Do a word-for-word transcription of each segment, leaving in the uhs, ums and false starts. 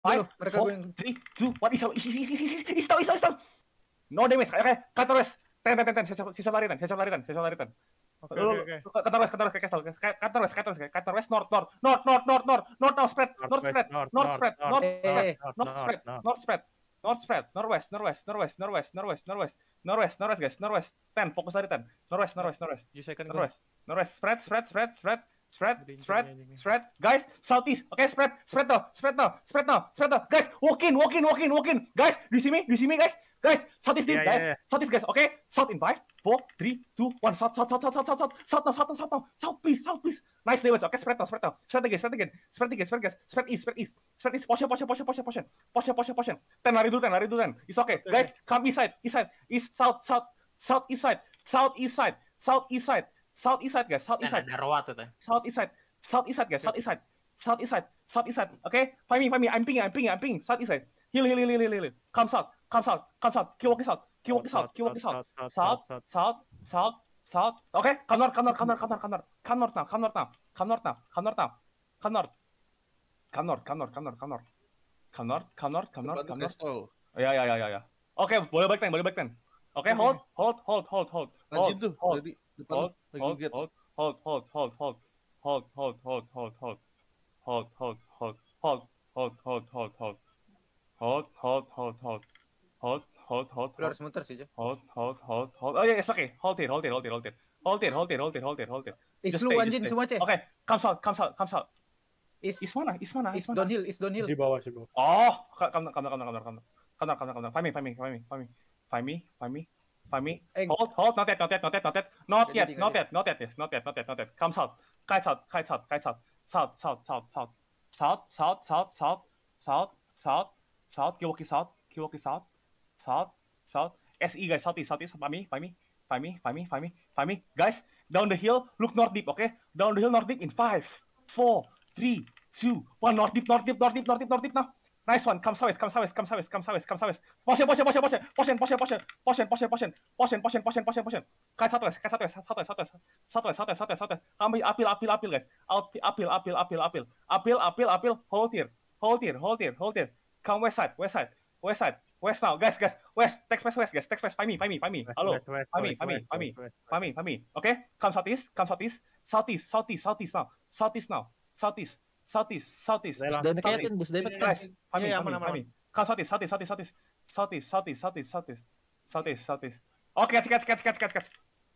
Five, mereka four, going. three, two, one, is is is is is is is down, is down, is down. No damage. Oke, counter west. Ten, ten, ten, ten. Sisa, sisa laritan, sisa laritan, sisa laritan. Oke, oke, oke. Counter west, counter west, castle, counter west, counter west, counter west, north, north, north, north, north, north, north, now spread, north spread, north spread, north spread, north spread, north spread, north spread, northwest, northwest, northwest, northwest, northwest, northwest, northwest, northwest, guys, northwest. Ten, fokus laritan. Northwest, northwest, northwest. tujuh second. Northwest, northwest, spread, spread, spread, spread. Spread, spread, spread, guys, southeast, okay, spread, spread now, spread now, spread now, spread now, guys, walk in, walk in, walk in, walk in, guys, do you see me, do you see me, guys, guys, southeast, yeah, guys, yeah, yeah. southeast, guys, okay, south in five, four, three, two, one, south, south, south, south, south, south, south, south now, south now, south now, south, please, south, please, nice levels, okay, spread now, spread now, spread again, spread again, spread again, spread again, spread east, spread east, spread east, portion, portion, portion, portion, portion, portion, portion, portion, ten, lari dulu, ten, lari dulu, ten, it's okay, guys, come east side, east side, east, south, south, south, east side, south, east side, south, east side, south, east side, guys, south, east side, south, east side. South east side, guys. South east side. South east side. South east side. Okay. Find me. Find me. I'm pinging. I'm pinging. I'm pinging. South east side. Heal. Heal. Heal. Heal. Heal. Heal. Come south. Come south. Come south. Keep walking south. Keep walking south. Keep walking south. South. South. South. South. Okay. Come north. Come north. Come north. Come north. Come north. Come north now. Come north now. Come north now. Come north now. Come north. Come north. Come north. Come north. Come north. Come north. Come north. Come north. Come north. Ya ya ya ya ya. Oke. Boleh back ten. Boleh back ten. Oke. Hold. Hold. Hold. Hold. Hold. Lanjut tuh. Hold. Dari depan Hold. lagi Hold. get. Hold. Hold. Hold. Hold. Hold. Hold, hold, hold, hold, hold, hold, hold, hold, hold, hold, hold, hold, hold, hold, hold, hold, hold, hold, hold, hold, Lu harus muter sih, Jo. hold, hold, hold, hold. Oh yeah, it's okay. Hold it, hold it, hold it, hold it, hold it, hold it, hold it, hold it, hold it. Is lu anjing semua, Ceh. Okay, comes out, comes out, comes out. Is Is mana? Is mana? is downhill, is downhill. Di bawah, di bawah. Oh, come, come, come, come, come, come, come, come, come, come. Find me, find me, find me, find me, find me, find me. Find me. Hold, hold, not yet, not yet, not yet, not yet, not yet, not yet, not yet, yes, not yet, not yet, not yet. Comes out, kites out, kites out, kites out. South, south, south, south, south, south, south, south, south, south, south. Keep walking south, keep walking south, south, south. S E guys, southeast, southeast. Find me, find me, find me, find me, find me, find me, guys. Down the hill, look north deep, okay? Down the hill, north deep in five, four, three, two, one. North deep, north deep, north deep, north deep, north deep now. Nice one. Come southwest, come southwest, come southwest, come southwest, come southwest. Portion, portion, portion, portion, portion, portion, portion, portion, portion, portion, portion, portion, portion, portion, portion. Guys, southwest, guys, southwest, southwest, southwest, southwest, southwest, southwest, southwest. Ambil, appeal, appeal, appeal, guys. Appeal, appeal, appeal, appeal, appeal, appeal, appeal, appeal. Hold here, hold here, hold here, hold here. Come west side, west side, west side, west now, guys, guys, west. Text west, west, guys. Text west. Find me, find me, find me. Hello, find me, find me, find me, find me, find me. Okay, come southeast, come southeast, southeast, southeast, southeast now, southeast now, southeast. Southeast, southeast, Demeketin, bus guys, find me, find me, find me. Come southeast, southeast, southeast, southeast, southeast, southeast, southeast, southeast, southeast, southeast. Okay, catch, catch, catch, catch, catch, catch.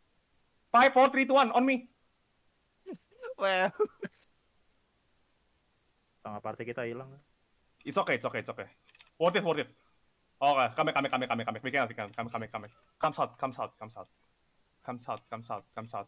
Five, four, three, two, one, on me. Well. Tengah party kita hilang. It's okay, it's okay, it's okay. Worth it, worth it. Okay, come back, come back, come back, come back, come back. We can, we can, come, come back, come back. Come south, come south, come south, come south, come south, come south.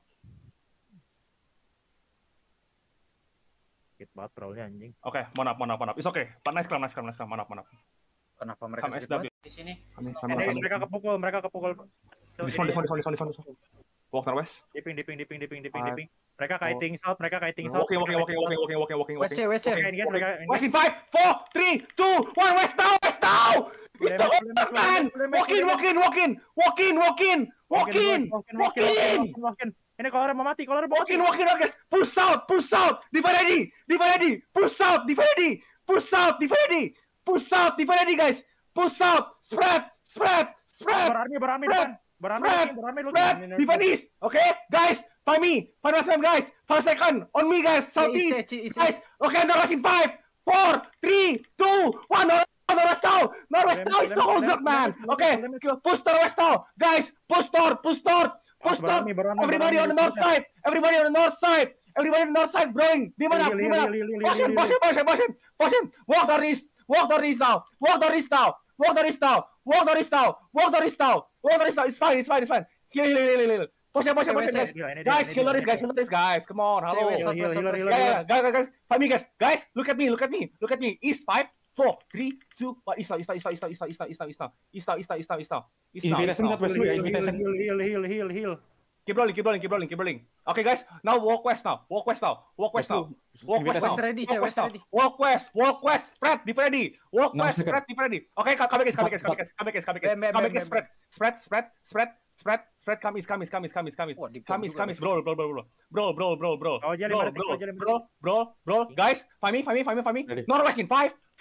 Sakit banget trollnya anjing. Oke, mohon maaf, mohon maaf, mohon maaf. It's okay. But nice climb, nice climb, nice climb. Mohon maaf, mohon maaf. Kenapa mereka sakit banget? Di sini. Kami, kami, Eh, kami. mereka kepukul, mereka kepukul. This one, this one, this one, this one, this one, this one. Walk northwest. Dipping, dipping, dipping, dipping, dipping, dipping. Mereka kiting south, mereka kiting south. Walking, walking, walking, walking, walking, walking, walking. West, West, West Mereka in five, four, three, two, one. West now, west now. It's the open man. Walk in, walk in, walk in, walk in, walk in, walk in, walk in. Ini kalau mau mati, kalau mau Walk in, walk in, guys. Push out, push out. Defend ready, defend ready. Push out, defend ready. Push out, defend ready. Push out, defend ready, guys. Push out, spread, spread, spread. Berarmi, berarmi, Spread, berarmi, spread, berarmi, spread. Defend east, okay, guys. Find me, find us, guys. Five second on me, guys. Southeast, guys. Okay, Norwest in five, four, three, two, one. Norwest now, Norwest now is the whole zone, man. Okay, push Norwest now, guys. Push north, push north. Push north. Everybody on the north side. Everybody on the north side. Everybody on the north side, growing. Di mana? Di mana? Push him, push him, push him, push him, push him. Walk the east. Walk the east now. Walk the east now. Walk the east now. Walk the east now. Walk the east now. Walk the east now. It's fine. It's fine. It's fine. Heal, heal, heal, heal, heal. Push him, push him, push him, guys. Guys, heal this, guys. Heal this, guys. Come on. Hello. Cewek, southwest, southwest. Yeah, yeah, guys, guys, guys. Find me, guys. Guys, look at me. Look at me. Look at me. East five. Four, three, two, one. East now, east now, east now, east now, east now, east now, east now, east now, east now, east now, east now, east now, east now. Invitation southwest dulu ya, invitation. Heal, heal, heal, heal. Keep rolling, keep rolling, keep rolling, keep rolling. Okay, guys. Now walk west now. Walk west now. Walk west now. Walk west now. West ready, Ceh, West ready. Walk west. Walk west. Spread. Deep ready. Walk Nah, west. second. Spread. Deep ready. Okay, come back, come back, come back, come back, come back, Bam, bam, come bam, back. bam, Spread. Spread. Spread. Spread. Spread. Spread. Come east. Come east. Come east. Come east. Come east. Wah, di Come pom east. juga, Come east. guys. Bro, bro, bro, bro, bro, bro, bro, bro. Oh, jadi Bro, balik, bro, oh, jadi bro, bro, bro. Guys, find me, find me, find me, find me. Northwest in five, four,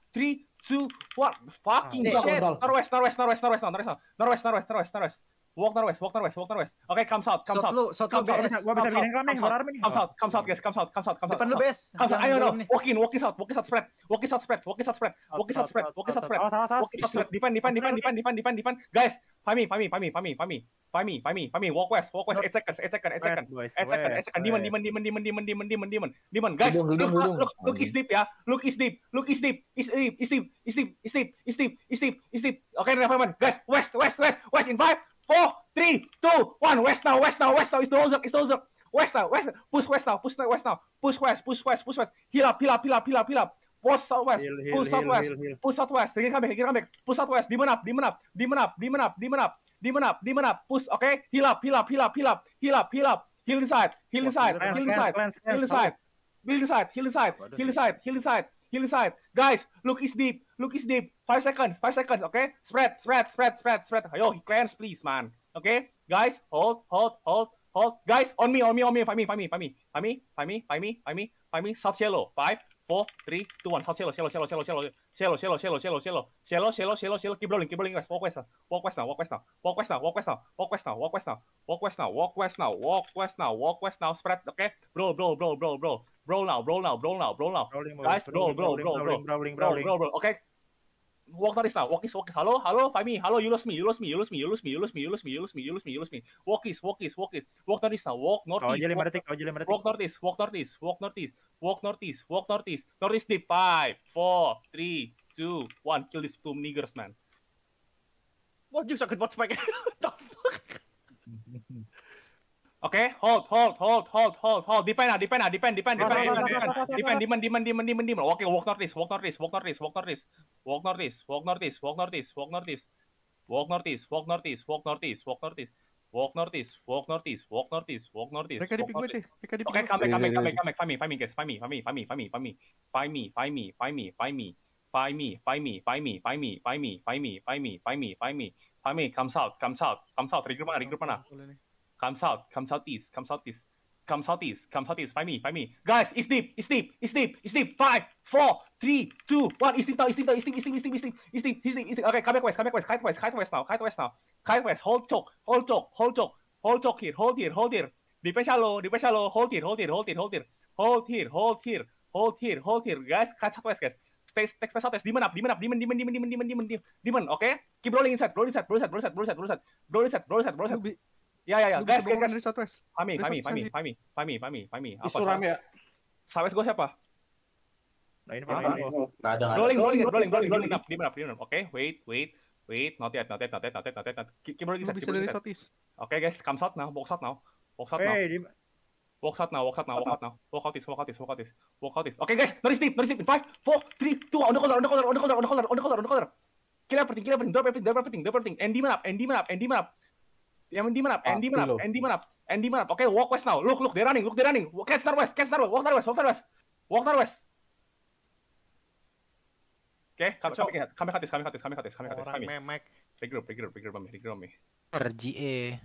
three, two, one. Fucking Ah, shit. down, down. Norwest, norwest, norwest, norwest, now, norwest, now. Norwest, norwest, norwest, norwest. Walk norwest, walk norwest, walk norwest. Okay, comes out, comes Shot out. lu, shot lu Comes out, B S. Bisa, gua bisa Comes bikin out, kami comes berarti nih. Comes out, comes out, guys, comes out, comes out, comes out, comes out. Depan lu B S. Comes out, Yang ayo, no. dalam nih. Walk in, walk is out, walk is out spread. Walk is out spread, walk is out spread. Walk is out spread, walk is out spread. Awas, awas, awas. Walk is out spread. Defend, defend, defend, defend, defend, defend, defend. Guys, find me, find me, find me, find me, find me. Find me, find me, find me. Walk west, walk west. eight seconds, eight seconds, eight seconds. West, boys, eight seconds, eight west, seconds. Demon, west. demon, demon, demon, demon, demon, demon, demon. Demon, guys. Hidung, hidung, Look, hidung. look, look is deep ya. Look is deep. Look is deep. Is deep, is deep, is deep, is deep, is deep, is deep, is deep. Okay, never mind. Guys, west, west, west, west in five, four, three, two, one. West now, west now, west now. It's the Ozark, it's the Ozark. West now, west. Push west now, push west now. Push west, push west, push west. Heal up, heal up, heal up, heal up, heal up. Push southwest, Heal, heal, push heal, southwest, heal, heal. push southwest. Again come back, again come back. Push southwest. Demon up, demon up, demon up, demon up, demon up, demon up, demon up. Push, okay. Heal up, heal up, heal up, heal up, heal up, heal up. Heal inside, heal inside, Cleanse, heal cleanse, inside, cleanse, heal cleanse. inside. Heal inside, heal inside, Waduh. heal inside, heal inside, heal inside. Guys, look is deep, look is deep. Five seconds, five seconds, okay? Spread, spread, spread, spread, spread. Yo, cleanse, please, man. Okay, guys, hold, hold, hold, hold. Guys, on me, on me, on me. Find me, find me, find me, find me, find me, find me, find me, find me. South shallow. Five, four, three, two, one. South shallow, shallow, shallow, shallow, shallow, shallow, shallow, shallow, shallow, shallow, shallow, shallow, shallow, shallow. Keep rolling, keep rolling, guys. Walk west now, walk west now, walk west now, walk west now, walk west now, walk west now, walk west now, walk west now, walk west now, walk west now, walk west now. Spread, okay? Bro, bro, bro, bro, bro. Roll now, roll now, roll now, roll now. Rolling, Guys, boys. roll, roll, Rolling, roll, rolling, roll, rolling, Bro, rolling. bro, bro. Okay. Walk north now. Walk east, walk east. Hello, hello. Find me. Hello, you lost me. You lost me. You lost me. You lost me. You lost me. You lost me. You lost me. You lost me. You lost me. Walk east, walk east, walk east. Walk northeast now. Walk Kau northeast. aja lima Walk, detik, kau aja lima detik. walk northeast. Walk northeast. Walk northeast. Walk northeast. Walk northeast. Northeast deep. Five, four, three, two, one. Kill these two niggers, man. Waduh, sakit banget spike. What the fuck? Okay, hold, hold, hold, hold, hold, hold. Defend, ah, defend, ah, defend, defend, defend, Stop, defend, stop, defend, stop, stop, defend, demon, demon, demon, demon, demon. Okay, walk northeast, walk northeast, walk northeast, walk northeast, walk northeast, walk northeast, walk northeast, walk northeast, walk northeast, walk northeast, walk northeast, walk northeast, walk northeast, walk northeast, walk northeast, walk northeast. Mereka di ping gue, Cih. Mereka di ping Okay, gue. come back, come back, come Wait, back, come back. Find me, find me, guys. Find me, find me, find me, find me, find me, find me, find me, find me, find me, find me, find me, find me, find me, find me, find me, find me, find me, find me, find me. Comes out, comes out, comes out. Regroup mana, regroup mana. Comes out, comes out east, comes out east, comes out east, comes out east. Find me, find me. Guys, it's deep, it's deep, it's deep, it's deep. Five, four, three, two, one. It's deep now, it's deep now, it's deep, it's deep, it's deep, it's deep, it's deep, it's deep, it's deep. Okay, come back west, come back west, kite west, kite west now, kite west now, kite west. Hold choke, hold choke, hold choke, hold choke here, hold here, hold here. Defense shallow, defense shallow. Hold here, hold here, hold here, hold here, hold here, hold here, hold here, hold here. Guys, kite southwest, guys. Stay, stay southwest. Demon up, demon up, demon, demon, demon, demon, demon, demon, demon, demon. Okay, keep rolling inside, roll inside, roll inside, roll inside, roll inside, roll inside, roll inside, roll inside, roll Lu, inside. bi- Ya, ya, ya. lu Guys, bisa guys, bawakan guys. dari Southwest. Fami, Dari Fami, Southwest Fami, sih. Fami, Fami, Fami, Fami. Apa? Isu rame ya. Southwest gue siapa? Nah ini Hah? paling ini. Nggak ada, nggak ada. Rolling, rolling, rolling, rolling, rolling up, demon up, demon up. Okay, wait, wait, wait. Not yet, not yet, not yet, not yet, not yet. not yet. Keep keep rolling Lu inside, bisa keep rolling dari inside. Southeast. Okay, guys, come south now, walk south now, walk south now. Hey, di Walk out now, walk out now, walk out now. Walk out this, walk out this, walk out this, walk out this. Okay, guys, notice deep, notice deep. In five, four, three, two, on the collar, on the collar, on the collar, on the collar, on the collar, on the collar. Kill everything, kill everything, drop everything, drop everything, drop everything. And demon up, and demon up, and demon up. And demon up, and demon up, and demon up, and demon up. Okay, walk west now. Look, look, they're running, look, they're running. Catch northwest, catch northwest, walk northwest, walk northwest, walk northwest. Okay, come, come back, come back at this, come back at this, come back at this, come back at this, Orang come back. memek. Regroup, regroup, regroup on me, regroup on me. R G E.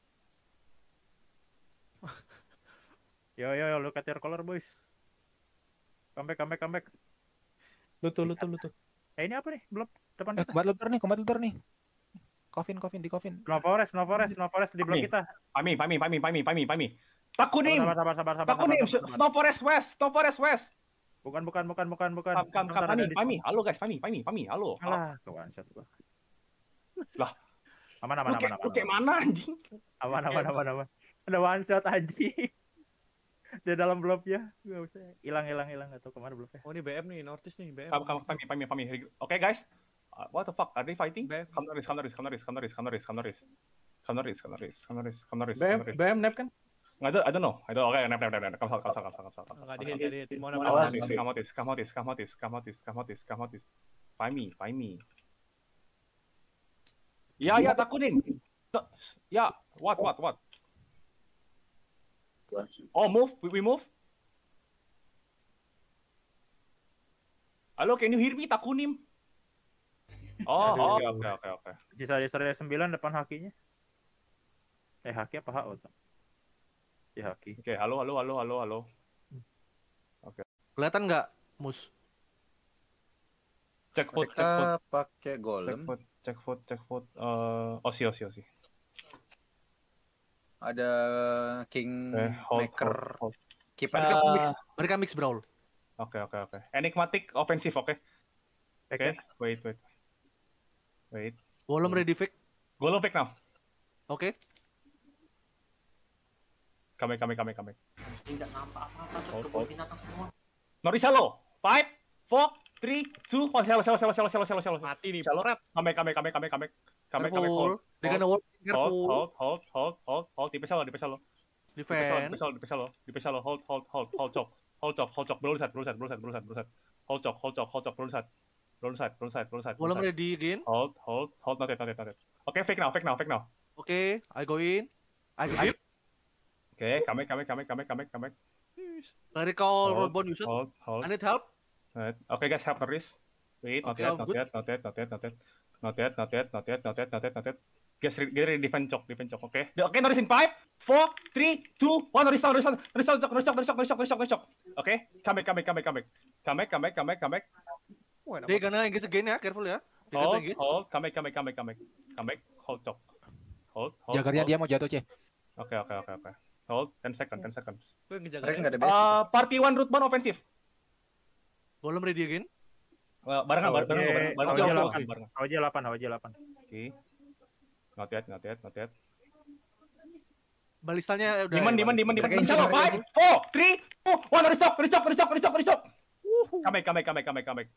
Yo yo yo, look at your color boys. Come back, come back, come back. Lu tuh, lu tuh, lu tuh. Eh ini apa nih? Belum depan Eh, kita. combat looter nih, combat looter nih. Coffin, coffin, di coffin. No forest, no forest, no forest di blok Nih. kita. Pami, pami, pami, pami, pami, pami. Takunim, Sabar, sabar, sabar, sabar, takunim. sabar, sabar. Snow forest west, snow forest west. Bukan, bukan, bukan, bukan, bukan. Kam, kam, kam, Bentar, Pami, ada di- Pami, halo guys, Pami, Pami, Pami, halo. halo. Alah, ke one shot gua. Lah. Aman, Lu aman, aman, kayak, aman. lu kayak mana anjing? Aman, aman, aman, aman. Ada one shot anjing. Di dalam blobnya. Gak usah. Hilang, hilang, hilang. Gak tau kemana blobnya. Oh ini B M nih, Northeast nih, B M. Kam, kam, Pami, Pami, Pami. Oke guys. Uh, what the fuck? Are they fighting? B M. Come notice, come notice, come notice, come notice, come notice, come notice. Come notice, come notice, come notice, come notice, B M, come notice. B M nap kan? I don't, I don't know. I don't. Okay, nap, nap, nap, nap. Come out, come out, come out, come out. Enggak di hit, enggak di hit. Mau Come napa? out, come out, come out, come out, come out, come out, come out. Find me, find me. Ya, ya, takunin. Ta- Ya, what, what, what? Oh, move. We, we move. Halo, can you hear me? Takunim. Oh, Aduh. oh, oke, oke, oke. Sisa sisa sembilan depan hakinya. Eh, haki apa H O? Ya haki. Oke, halo, halo, halo, halo, halo. Kelihatan nggak, Mus? Check foot, check foot, Mereka pakai check golem. foot, check foot, check foot. Eh, Osi, Osi, Osi. Ada King Oke, hold, Maker. hold, hold. Keeper. Mereka Ah. mix, mereka mix brawl. Oke, oke, oke. Enigmatic offensive, oke. Back Oke, ya. wait, wait. Wait. Golem ready fake. Golem pick now. Oke. Kame, kame, kame, kame. Tidak nampak apa-apa, cok. Hold, Kebun hold. binatang semua. Norisalo. Five, four, three, two, one. Shallow, shallow, shallow, shallow, shallow, shallow, shallow. Mati nih. Shallow. Kame, kame, kame, kame, kame. Kame, kame, hold. Careful. They're gonna work. Hold, Careful. hold, hold, hold, hold, hold. Dipe shallow, dipe shallow. Dipe shallow, Defend. dipe shallow, dipe shallow. Dipe shallow. Hold, hold, hold, hold chop. Hold chop, hold chop. Roll set, roll set, roll set, roll set, roll set. Hold chop, hold chop, hold chop. Roll set. Roll set, roll set, roll set. roll Golem set. ready again. Hold, hold, hold. Not yet, not yet, not yet. Okay, fake now, fake now, fake now. Oke, I go in. I grip. Okay, kame, kame, kame, kame, kame, kame. Clerical Hold, rollbone used. Hold, hold. I need help. Right. Okay, guys, have Noris. Wait, not Okay, yet, I'm not good. yet, not yet, not yet, not yet. Not yet, not yet, not yet, not yet, not yet, not yet. Guys, re- get ready, defend chok, defend chok, okay? Okay, Noris in five, four, three, two, one. Noris down, Noris down, Noris down, Noris down, Noris down, Noris down, Noris down, Noris down. Okay, come back, come back, come back, come back. Come back, come back, come back, come back. Wah, enak They banget. gonna engage again ya, careful ya. They gonna Hold, engage. hold, come back, come back, come back, come back. Come back, hold chok. Hold, hold, Jagarnya hold. dia mau jatuh, Ceh. Okay, okay, okay, okay. Hold, ten seconds, ten seconds. Gue ngejaga. Mereka nggak ada basic. Uh, party one root one offensive. Golem ready again. Uh, barengan, barengan, barengan, barengan, Oke, barengan, oke, barengan, oke. barengan. H W J delapan, H W J delapan. Okay. Not yet, not yet, not yet. Balistanya udah. Diman, diman, diman, diman. Mereka incin, Shallow, mereka five, four, three, two, one. Noris stop, Noris stop, Noris stop, Noris stop, Noris stop. Come back, come back, come back, come back, come back.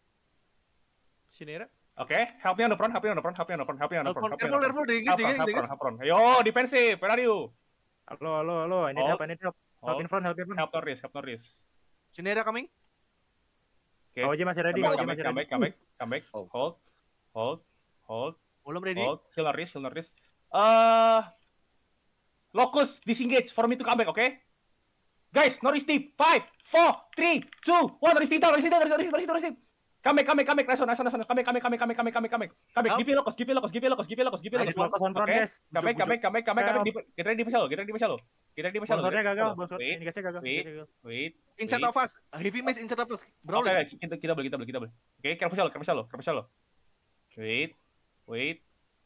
Shinera. Okay, help me on the front, help me on the front, help me on the front, help me on the front. Careful, help me on careful, the front. careful. They engage, Help they front, engage, help they front, engage. help front. Yo, defensive, where are you? Halo, halo, halo. I need Hold. help, I need help. Help in Hold, front, help in front. help Norris, help Norris. Shinera coming. Okay, H W J masih ready, come H W back, J come back, masih come ready. back, come back, come back. Oh. Hold, hold, hold, Golem ready. hold. Heal Norris, heal Norris. Uh, Locus, disengage for me to come back, okay? Guys, Norris deep. Five, four, three, two, one. Norris deep down, Norris deep down, Norris deep, Norris deep, Norris deep. Come back, come back, come back. Nice one, nice one, nice one. Come back, come back, come back, come back, come back, come back, come back. Come back. Help. Give me Locus, give me Locus, give me Locus, give me Locus, give me Locus. Nice focus on front, Okay. guys. Come back, come back, come back, come back, come back. Di- Get ready di shallow, get ready di shallow. Get ready di shallow. Bonsornya get ready di gagal, shallow. bonsor. Wait, Indikasinya gagal. wait. gagal. wait. Inside wait. of us. Heavy mace inside of us. Brawl. Oke, kita kita boleh, kita boleh, kita boleh. Oke, careful shallow, careful shallow, careful shallow. Wait, wait.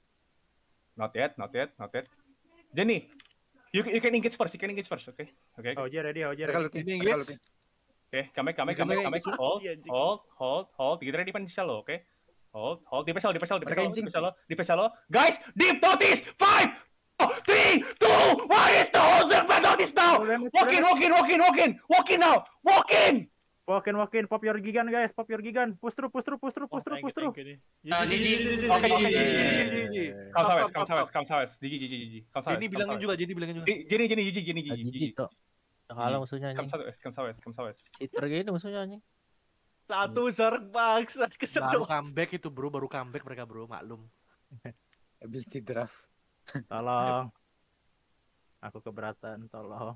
Not yet, not yet, not yet. Jenny, you you can engage first, you can engage first, oke? Oke, H W J ready, H W J Mereka ready. looking. Ini Mereka engage. looking. oke, come back, come back, come back, come back. Hold, hold, hold, hold. Get ready di shallow, oke? Hold, hold. Di shallow, di shallow, di Mereka shallow, incing. di shallow, di shallow. Guys, deep notice. Five, four, three, two, one. Is the whole segment notice now? Walk in, walk in, walk in, walk in, walk in now, walk in. Walk in, walk in. Pop your gigan, guys. Pop your gigan. Push through, push through, push through, push through, push through. Uh, G G. Oke, oke, G G, G G. Come Stop, sawes, stop, come stop, sawes, stop. come sawes. Gigi, gigi, gigi. Come sawes. Jenny come bilangin sawes. juga, Jenny bilangin juga. Jenny, Jenny, Jenny, gigi, gini, gigi, Jijik gigi. kok. Kalah musuhnya Come anjing. sawes, come sawes, come sawes. Cheater gini musuhnya anjing. Satu serg bangsa Baru kesedot. comeback itu bro, baru comeback mereka bro, maklum. Ability draft. Tolong. Aku keberatan, tolong.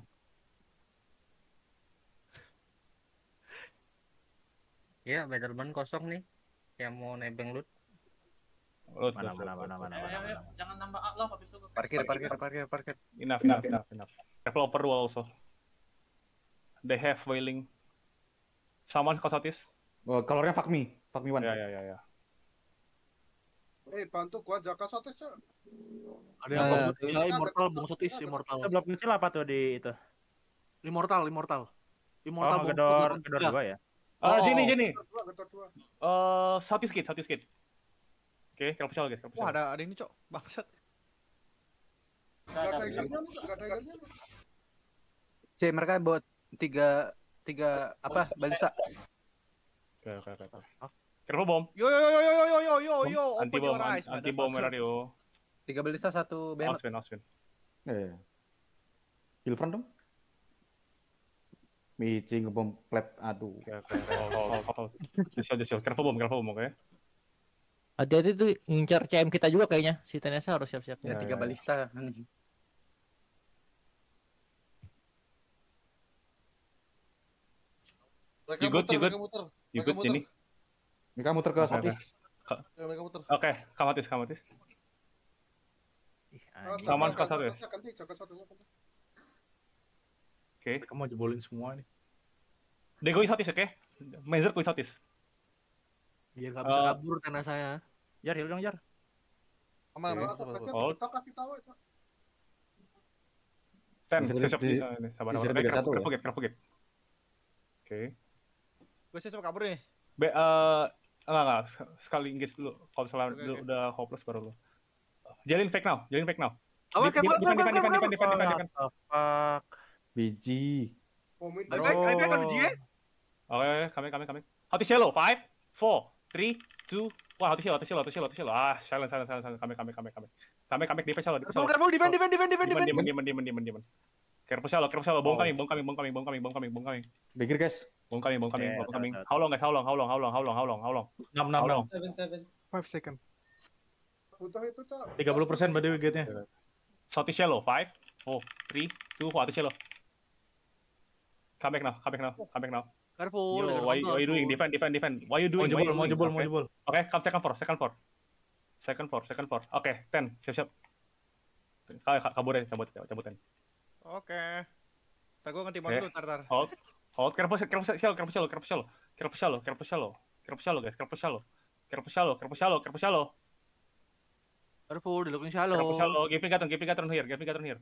Ya, Betterman kosong nih. Yang mau nebeng loot. Load, Mana, load, mana, load, mana, load. mana, Ayo, ayo, mana. ayo. Jangan nambah up lah habis itu. Parkir, parkir, parkir, parkir. Enough, enough, enough, enough. Careful upper wall also. They have wailing. Someone Kosatis? Oh, colornya fuck me. Fuck me one. Ya, ya, ya, ya. Eh, bantu gua jaga sotis, Cok. Ada yang Eh, bongsotis, ya, immortal, bongsotis, immortal. Kita blok kecil apa tuh di itu? Immortal, immortal. Immortal Oh, bongsos gedor, delapan gedor tiga. dua ya. Ah, Oh, Jenny, oh. Jenny. Getor dua, getor dua. Eh, South East Gate, South East Gate. Oke, careful shallow, guys. Careful Wah, shallow. ada ada ini, Cok. Bangsat. Gak ada ikannya, lu, gak ada ikannya. lu. C, mereka bawa tiga tiga apa? Balista. Oke, oke, oke. oke. Careful bomb. Yo yo yo yo yo yo yo yo yo. Anti Open bomb, your eyes, anti bomb, where are motherfucker. you? Tiga balista, satu behemoth. Austin, Austin. Eh. Heal front dong. Micing ngebom clap. Aduh. Oke, oke. Hold, hold, hold, hold. Just shield, just shield. Careful bomb, careful bomb, oke? Hati-hati tuh ngincar C M kita juga kayaknya. Si Tenesa harus siap-siap. Ya, Ya, tiga ya, ya. balista. Mereka You good, muter, you good? mereka muter. You Mereka good, muter. Jenny? Mereka muter ke Oke, south oke. east. Ya, mereka muter. Oke, kamatis, kamatis. Ih, Ah, anjing. Saman jaga, ke satu ya? jaga, ganti, jaga satu, jaga satu. Oke. Mereka mau jebolin semua nih. They going South East, oke? Measure going South East. Biar nggak bisa Eh. kabur tanah saya. Jar, heal dong, Jar. Aman, Oke. aman, aman. Hold. Kita kasih tahu aja. Ten, Bisa siap siap. di- Eh, ini, Sabar, bisa sabar. di Eh, tiga satu kerap ya? kerap kerap kerap. Oke. Gue siap kabur nih. Be, eh, enggak enggak sekali engage dulu. Kalau misalnya Oke, lu oke. udah hopeless baru lu. Jalin fake now, jalin fake now. Awas, Di- di- kabur, defend, kabur, defend, kabur, defend, kabur. defend, defend, defend, defend. What the fuck? Biji. Komit. Ayo back, ayo back kan uji ya. Oke, oke, kami, kami, kami. Hot shallow, five, four, three, two, one. Hot shallow, hot shallow, hot shallow, hot shallow. Ah, silent, silent, silent, silent. Kami, kami, kami, kami. Kami, kami, defend shallow, defend Careful, shallow. careful, defend, defend, defend, defend, Diman, defend. diman, diman, diman, diman, diman. Careful shallow, careful shallow. Bomb coming, bomb coming, bomb coming, bomb coming, bomb coming, bomb coming. Bigir guys. Bomb coming, bomb coming, Yeah, bomb coming. tahu, tahu. How long, guys? How long, how long, how long, how long, how long, how long? enam, enam, How enam. long? five second. Butuh itu, Cak. tiga puluh persen by the way gate-nya. Hot shallow, five, four, three, two, one. Hot shallow. Come back now, come back now, come back now. Careful. Yo, jangan why, counter, why you doing? careful. Defend, defend, defend. Why you doing? Mau Why jebol, you mau doing? jebol, mau Okay. jebol. Oke, come second floor, second floor. Second floor, second floor. Oke, ten, siap siap. Kau kabur ya, cabut, cabutin. Oke. Ntar gue nge-timon Oke. dulu, ntar, ntar. Hold, hold, careful, careful, shallow, careful, shallow, careful, shallow, careful, shallow, careful, shallow, careful, shallow, guys, careful, shallow, careful, shallow, careful, shallow, careful, shallow, Careful, di looking careful, shallow. shallow. Give me Gatron, give me Gatron here, give me Gatron here.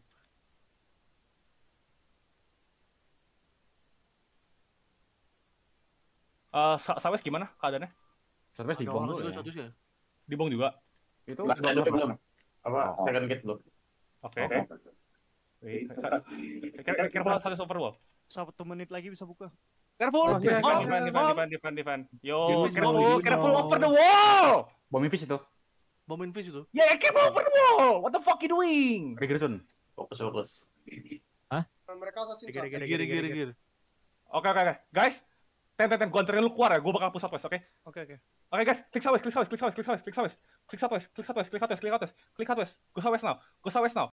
Eh, Sa- Sawes gimana keadaannya? Southwest di Ada bom orang dulu juga, ya. satu sih. Di bong juga. Itu Belum, belum, belum. Apa, Oh. second gate belum. Oke. Wait, careful, careful, satu super wall. Satu menit lagi bisa buka. Careful. Defend, Oh, defend, defend, oh. defend, defend, defend. Yo, Juno, careful, Juno. careful over the wall. bom invis itu. Bom invis itu. Yeah, careful over the wall. What the fuck you doing? Bigir Sun. Fokus, fokus. Dan mereka assassin, Cak. Giri, Giri, giri, giri. Oke, oke, oke. Guys, ten, ten, ten. Gue anterin lu keluar ya. Gue bakal push up west, oke? Oke, oke. Oke, guys. Klik southwest, klik southwest, klik southwest, klik southwest, klik southwest. Klik southwest, klik southwest, klik southwest, klik southwest, klik southwest. Go southwest now. Go southwest now.